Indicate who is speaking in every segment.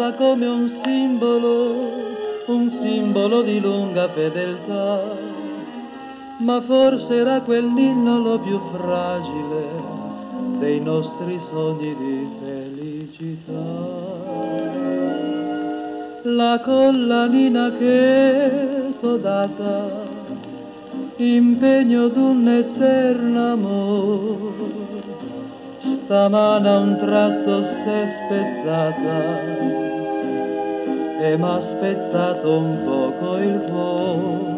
Speaker 1: era come un simbolo di lunga fedeltà, ma forse era quel ninno lo più fragile dei nostri sogni di felicità. La collanina che t'ho data, impegno d'un eterno amor, stamane a un tratto s'è spezzata e m'ha spezzato un poco il cuore.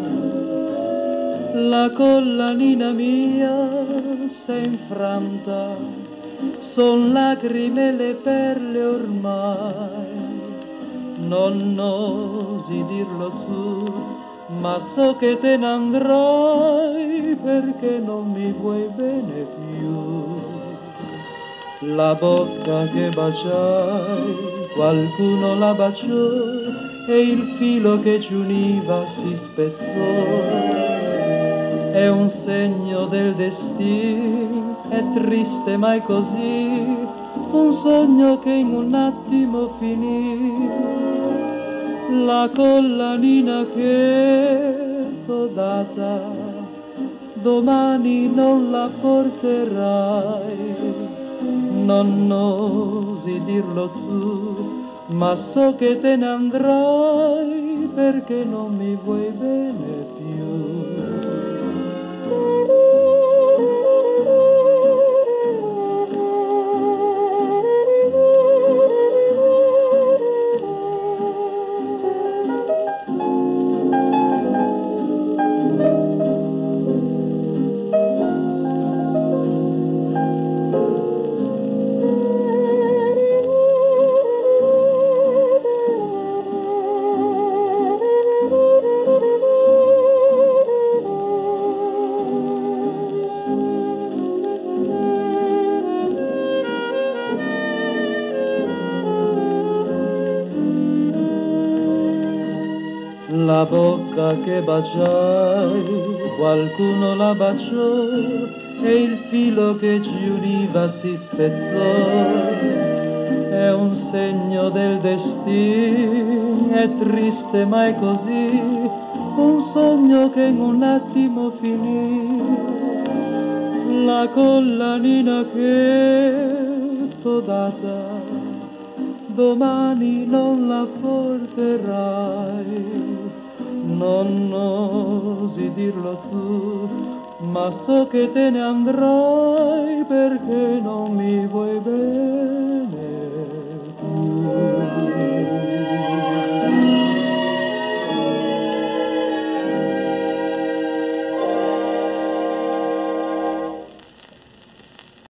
Speaker 1: La collanina mia s'è infranta, son lacrime le perle ormai. Non osi dirlo tu, ma so che te ne andrai perché non mi vuoi bene più. La bocca che baciai, qualcuno la baciò e il filo che ci univa si spezzò. È un segno del destino, è triste ma è così, un sogno che in un attimo finì. La collanina che t'ho data, domani non la porterai. Non osi dirlo tu, ma so che te ne andrai perché non mi vuoi bene più. La bocca che baciai, qualcuno la baciò e il filo che ci univa si spezzò. È un segno del destino, è triste ma è così, un sogno che in un attimo finì. La collanina che t'ho data, domani non la porterai. Non osi dirlo tu, ma so che te ne andrai perché non mi vuoi bene.